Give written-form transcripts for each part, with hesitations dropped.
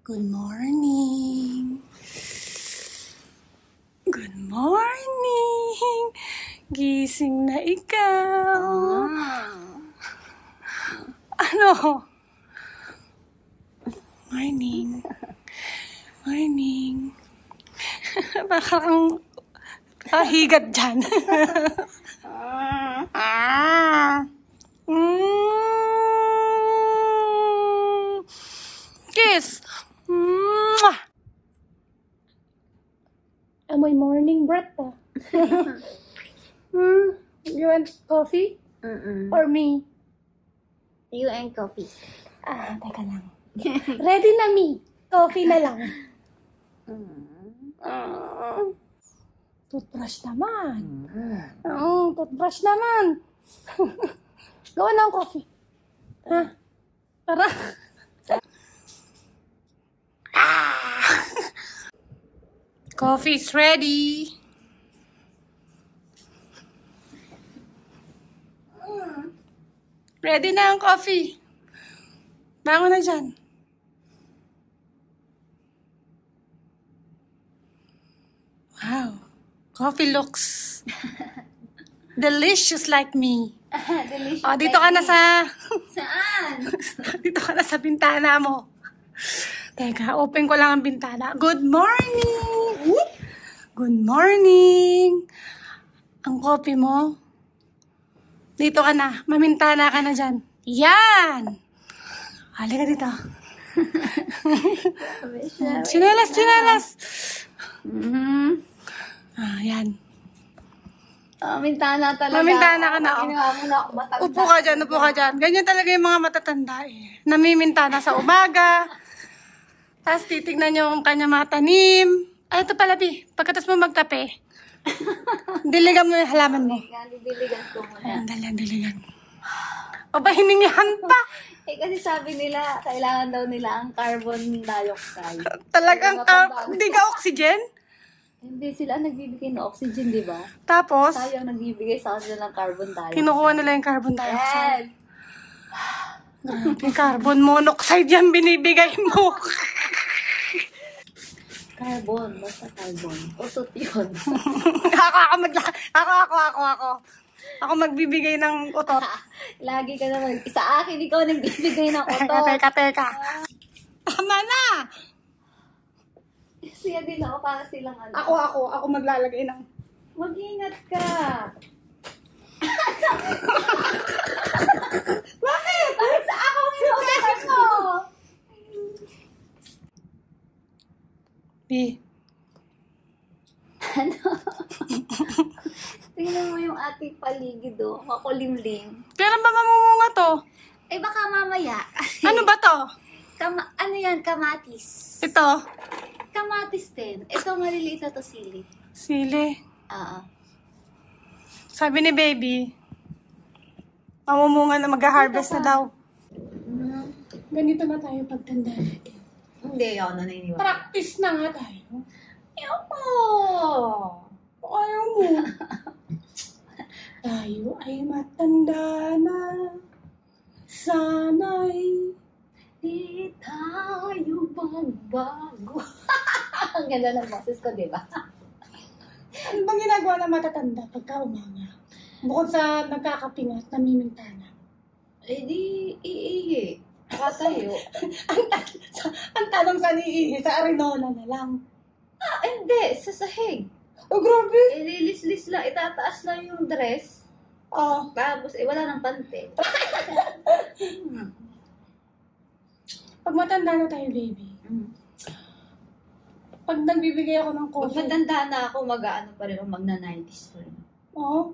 Good morning. Good morning. Gising na ikaw. Ano? Morning. Morning. Bakang higat dyan. Kiss. Amoy morning breath pa. You want coffee? Or me? You and coffee. Teka lang. Ready na me. Coffee na lang. Toothbrush naman. Toothbrush naman. Gawa ng coffee. Ha? Tara. Coffee's ready. Ready na ang coffee. Bangon na dyan. Wow. Coffee looks delicious like me. Delicious. Oh, dito ka na sa... Saan? Dito ka na sa bintana mo. Teka, open ko lang ang bintana. Good morning! Good morning! Ang coffee mo? Dito ka na. Mamintana ka na dyan. Yan! Halika dito. Chinelas, chinelas! Yan. Mintana talaga. Mamintana ka na. Upo ka dyan, upo ka dyan. Ganyan talaga yung mga matatanda eh. Namimintana sa umaga. Tapos titignan nyo yung kanya mga tanim. Ay, ito pala, Bi. Pagkatas mo magkape, diligan mo yung halaman mo. Diligan ko muna. Diligan. O ba, hiningihan pa? Kasi sabi nila, kailangan daw nila ang carbon dioxide. Talagang, hindi ka oxygen? Hindi, sila ang nagbibigay ng oxygen, di ba? Tapos, Tayo ang nagbibigay sa kanila ng carbon dioxide. kinukuha nila yung carbon dioxide. Yes! Grabe, carbon monoxide yan binibigay mo. Carbon, basta carbon. Utot yun. Ako magbibigay ng utot. Lagi ka naman. Sa akin, ikaw nagbibigay ng utot. Teka. Tama na! Siya din ako para silang ano. Ako maglalagay ng... Mag-ingat ka. Bakit? Bakit sa ako ang inuutan mo? Bi. Ano? Tingnan mo yung ating paligid, oh. Makulimlim. Kailan ba mamumunga to? Eh, baka mamaya. Ano ba to? Ano yan? Kamatis. Ito? Kamatis din. Ito, maliliit na to sili. Sili. Oo. Sabi ni baby, mamumunga na mag-harvest na daw. Ganito na tayo pagtanda natin. Hindi, ako naniniwala. Practice na nga tayo. Ayoko! Ayaw mo. Tayo ay matanda na. Sana'y Di tayo magbago. Ang ganda ng boses ko, di ba? ano bang ginagawa ng matatanda pagka umaga? Bukod sa nagkakapinga at namimintana. Eh di, iihi. Nakatayo. Ang tanong sa niihi, sa Arinola na lang. Hindi. Sa sahig. Oh, grabe. Lilis-lis lang. Itataas lang yung dress. Oh. Tapos, wala nang pante. Pag matanda na tayo, baby. Pag nagbibigay ako ng Pag coffee. matanda na ako, mag-ano pa rin. Magna-90s pa rin. Oo.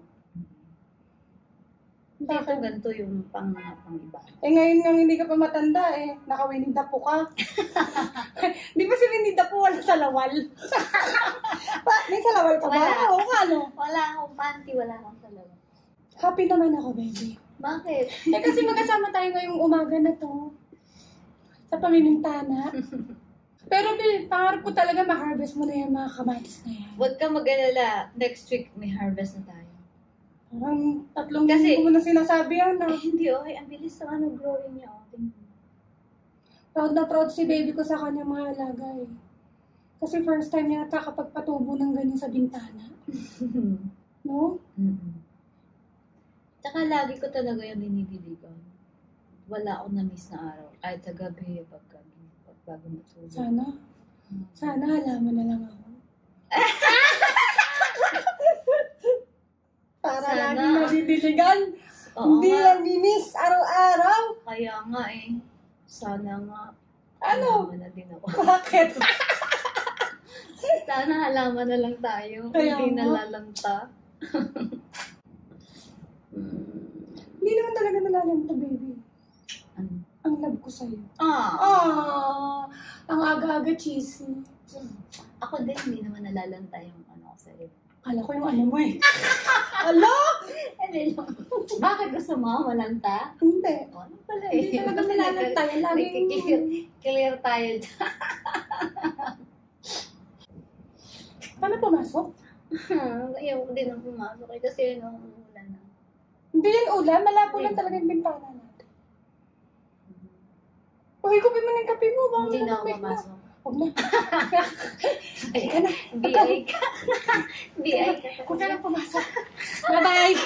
Dito, ganito yung pang-iba. Eh ngayon nang hindi ka pa matanda eh. Naka-Winnie the Pooh ka. Di ba si Winnie the Pooh wala sa lawal? May sa lawal ka ba? Wala. Oo nga no. Wala akong panty, wala akong salaw. Happy naman ako, baby. Bakit? Eh kasi magkasama tayo ngayong umaga na to. Sa pamimintana. Pero pangarap ko talaga ma-harvest mo na yung mga kamatis na yan. Huwag ka mag-alala. Next week, may harvest na tayo. Parang 3 Kasi- linggo mo na sinasabi yan. Hindi, okay. Ang bilis ng growing niya. Oh. Tingnan mo. Proud na proud si baby ko sa kanya mga alaga eh. Kasi first time niya nakakapagpatubo ng ganyan sa bintana. No? Tsaka lagi ko talaga yung dinidiligan. Wala akong na-miss na araw. Kahit sa gabi, pag bago matulog. Sana halaman na lang ako. Para Sana. lagi nadidiligan. Oo Hindi nga. yan miss araw-araw. Kaya nga eh. Sana nga. Ano? Halaman na din ako. Bakit? Sana halaman na lang tayo. Kaya Hindi nga. nalalanta. Hindi naman talaga nalalanta, baby. Ano? Ang love ko sa'yo. Ang aga-aga cheesy. Ako din, hindi naman nalalanta yung ano ko sa'yo. Kala ko yung ano mo eh. Ala? Hindi lang. Bakit gusto mo? Malanta? Hindi. Ano pala eh? Hindi talaga nalalanta yan. Laging... Clear tayo dyan. Paano pumasok? Ayaw ko din ang pumasok eh. Kasi yun ang ulan na. Hindi yan ulan. Malabo lang talaga yung bintana natin. Uy, kape mo na yung kape mo. Baka Hindi na ako malamig na. pumasok. Huwag na. Ay ka na. BI ka. BI ka. Huwag ka na pumasok. Bye-bye.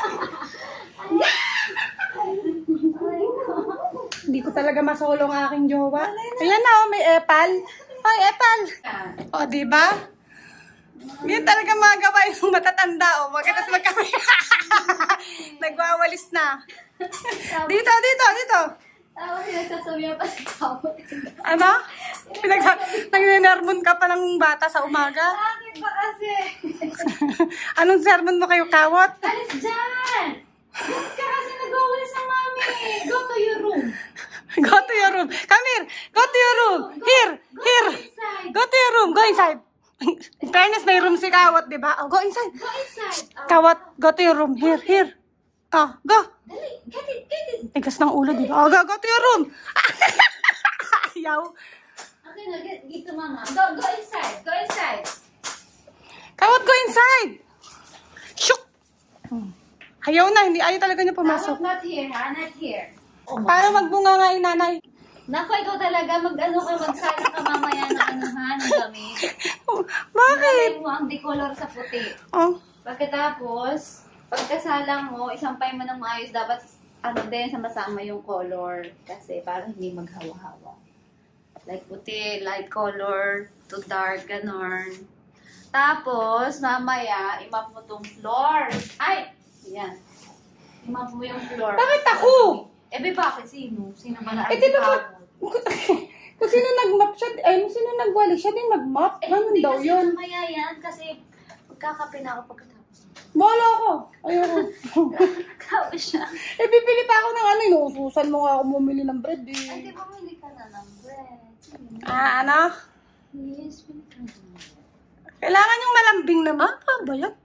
Hindi ko talaga masolong aking jowa. Ayan na, oh, may epal. Ay, epal. O, diba? Yan talaga mga gawain ng matatanda, oh. Magkatas magkami. Nagwawalis na. Dito. Tapos nagsasabihan pa si Kawot. Ano? Nagnenermon ka pa ng bata sa umaga? Bakit ba kasi? Anong sermon mo kayo, Kawot? Alis dyan! Bakit ka kasi nag-awalis ng mami? Go to your room. Go to your room. Come here. Go to your room. Here. Inside. Go to your room. Go inside. In fairness, may room si Kawot, di ba? Oh, go inside. Go inside. Kawot, go to your room. Here. Oh, go. Dali, get it. Tigas ng ulo, di ba? Oh, go to your room. Ayaw. Okay na, dito mama. Go inside. Kawot, go inside. Shook. Ayaw na, ayaw talaga niya pumasok. Not here, ha? Not here. Para magbunga nga yung nanay. Naku, ikaw talaga, magsala ka mamaya ng anuhan, ng gamit. Bakit? Ilagay mo ang decolor sa puti. Oh. Pagkatapos, pagkasalang mo, isampay mo ng maayos, dapat din, sama-sama yung color. Kasi para hindi maghawa-hawa. Like puti, light color, to dark, ganon. Tapos, mamaya, imap mo tong floor. Ay! Yan. Imap mo yung floor. Bakit ako? Bakit? Sino? Sino ba na? Di ba kung sino nag-map siya, sino nagwali siya din mag-map. Ganun daw yun. Hindi kasi mamaya yan kasi magkakape na ako pagkatapos. Bola ako. Ayoko. Kape siya. Bibili pa ako ng inuususan mo nga ako bumili ng bread Ay, eh. di bumili ka na ng bread. Ano? Yes, bumili ka na ng bread. Kailangan yung malambing naman. Ano ba yan?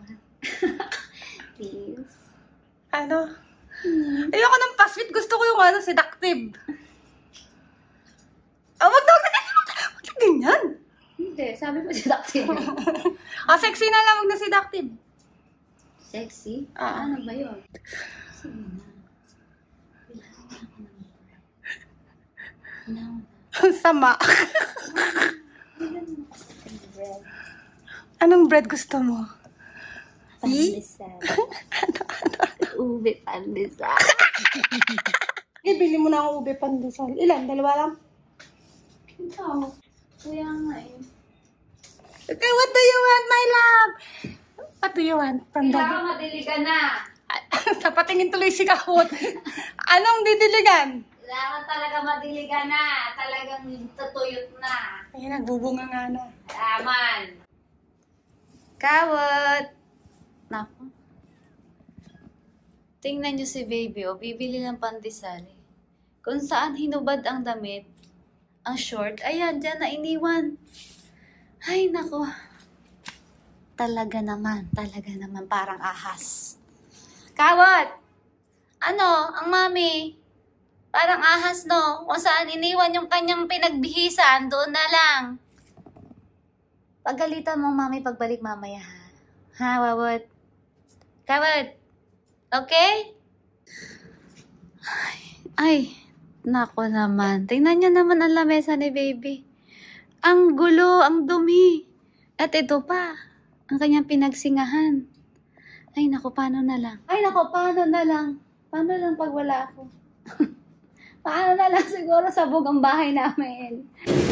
Please. Ano? Ayoko ng pasweet. Gusto ko yung seductive. Wag na ganyan. Hindi, sabi mo seductive. Sexy na lang. Wag na seductive. Sexy? Ah. Ano ba yun? Sige na. Bilangin ako ng bread. Now, Sama. bilangin mo kasi ng bread. Anong bread gusto mo? Pandesal. Ube pandesal. Bili mo na ang ube pandesal. Ilan? Dalawa lang? Ikaw. Kaya nga eh. Okay, what do you want, my love? What do you want from the... Kailangan madili ka na. Tapatingin tuloy si Kahot. Anong didiligan? Kailangan talaga madili ka na. Talagang tutuyot na. Ay, nagbubunga nga na. Aman. Kawat. Naku. Tingnan nyo si baby, oh. Bibili ng pandesal. Kung saan hinubad ang damit, ang short, ayan, dyan na iniwan. Ay, naku. Talaga naman, parang ahas. Kawat! Ano, ang mami? Parang ahas, no? Kung saan iniwan yung kanyang pinagbihisan, doon na lang. Pagalitan mo, mami, pagbalik mamaya, ha? Ha, Wawat? Kawat? Okay? Ay, Nako naman. Tingnan niyo naman ang lamesa ni baby. Ang gulo, ang dumi. At ito pa, ang kanyang pinagsingahan. Ay, nako, paano na lang? Paano lang pag wala ako? Paano na lang siguro sabog ang bahay namin?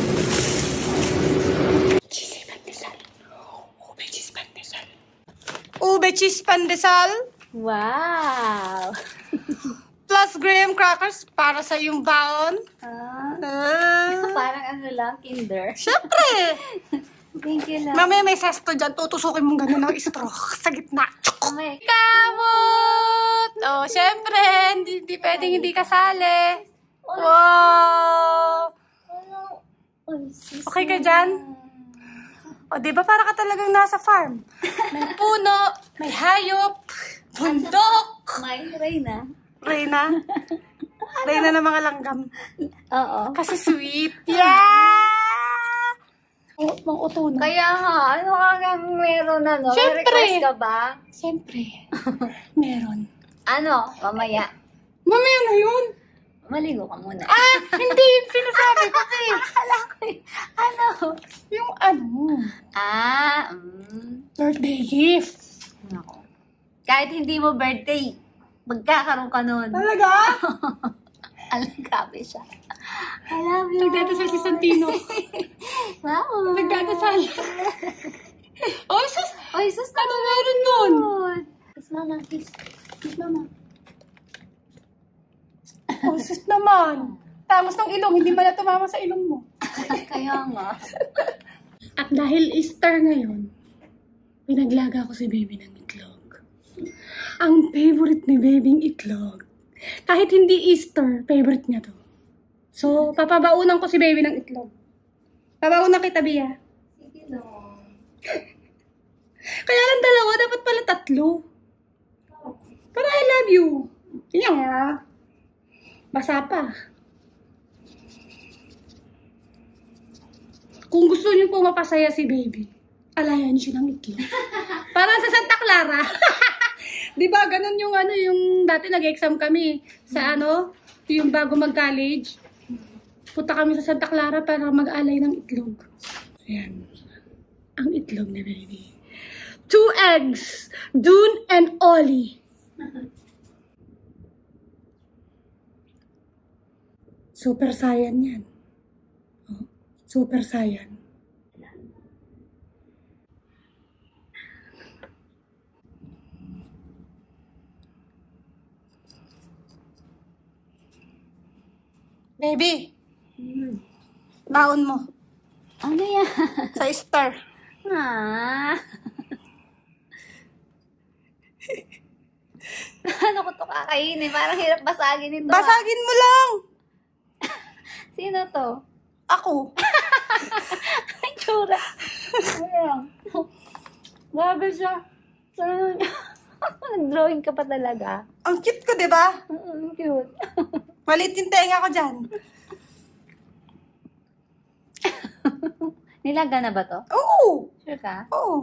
Cheese pandesal. Ube cheese pandesal. Ube cheese pandesal. Wow! Plus graham crackers para sa iyong baon. Parang ano lang, kinder. Siyempre! Thank you lang. Mamaya may sesto dyan, tutusukin mong gano'n ng straw sa gitna. May Kamot! Oh, siyempre, hindi pwedeng hindi kasali. Wow! Okay ka dyan? O, di ba para ka talagang nasa farm? May puno, may hayop, bundok. May Reyna. Reyna? Reyna ng mga langgam. Oo. Kasi sweet. Yeah! Mang uto na. Kaya nga, ano kang meron na, no? Siyempre. May request ka ba? Siyempre. Meron. Ano? Mamaya. Mamaya na yun. Maligo ka muna. Hindi yung sinasabi ko eh. Akala ko ano? Yung ano, birthday gift. Nako. Kahit hindi mo birthday, magkakaroon ka nun. Talaga? Alagabi siya. I love you. Nagdadasal si Santino. Wow. Nagdadasal. Oh, sus! Oy, sus na Ano meron nun? Kiss mama, kiss. Kiss mama. Oh, sus naman. Tangos ng ilong, hindi pala tumama sa ilong mo. Kaya nga. At dahil Easter ngayon, pinaglaga ko si baby ng itlog. Ang favorite ni baby itlog. Kahit hindi Easter, favorite niya to. So, papabaunan ko si baby ng itlog. Papabaunan kita, Bia. Sige lang. Kaya lang dalawa, dapat pala tatlo. Pero I love you. Yan nga. Basa pa. Kung gusto niyo po mapasaya si baby, alayan niyo siya ng itlog. Para sa Santa Clara. Di ba, ganun yung ano, yung dati nag-exam kami sa ano, yung bago mag-college. Punta kami sa Santa Clara para mag-alay ng itlog. Ayan. Ang itlog ni baby. 2 eggs. Dune and Ollie. Super Saiyan yan. Oh, Super Saiyan. Baby, baon mo. Ano yan? Sa Easter. Ano ko to kakainin? Parang hirap basagin ito. Basagin mo lang. Sino to? Ako. Ay, tsura. Ayan. Grabe siya. Nag-drawing ka pa talaga. Ang cute ko, di ba? Cute. Maliit yung tenga ko dyan. Nilaga na ba to? Oo. Sure ka? Oo.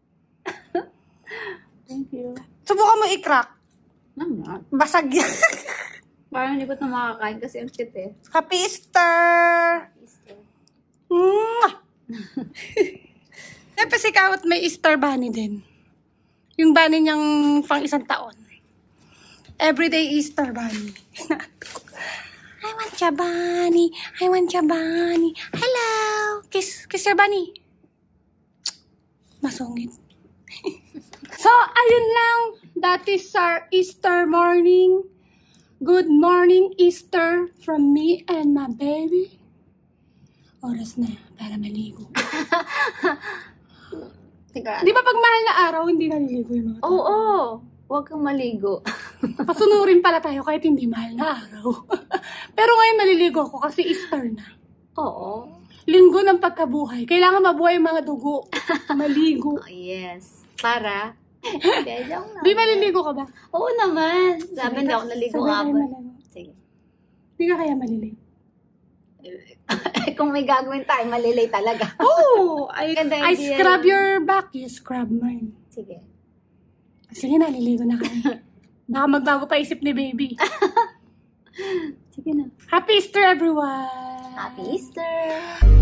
Thank you. Subukan mo i-crack. Ano? Basag yan. Parang hindi ko ito makakain kasi ang cute eh. Happy Easter! Mwah! Siyempre si Kawat may Easter bunny din. Yung bunny niyang pang 1 taon. Everyday Easter bunny. I want your bunny. I want your bunny. Hello! Kiss your bunny. Masungit. So, ayun lang. That is our Easter morning. Good morning, Easter, from me and my baby. Oras na para maligo. Teka. Di ba pag mahal na araw, hindi naliligo yung mga tao? Oo. Huwag kang maligo. Pasunurin pala tayo kahit hindi mahal na araw. Pero ngayon maliligo ako kasi Easter na. Oo. Linggo ng pagkabuhay. Kailangan mabuhay yung mga dugo. Maligo. Oh, yes. Para? Kaya joke lang. Di maliligo ka ba? Oo naman. Sabi hindi ako naligo Sabay kapon. tayo maligo. Sige. Di ka kaya maliligo? Kung may gagawin tayo, malilay talaga. Oh! Ganda I idea. scrub your back. You scrub mine. Sige. Sige na, naliligo na kami. Baka magbago pa isip ni baby. Sige na. Happy Easter, everyone! Happy Easter!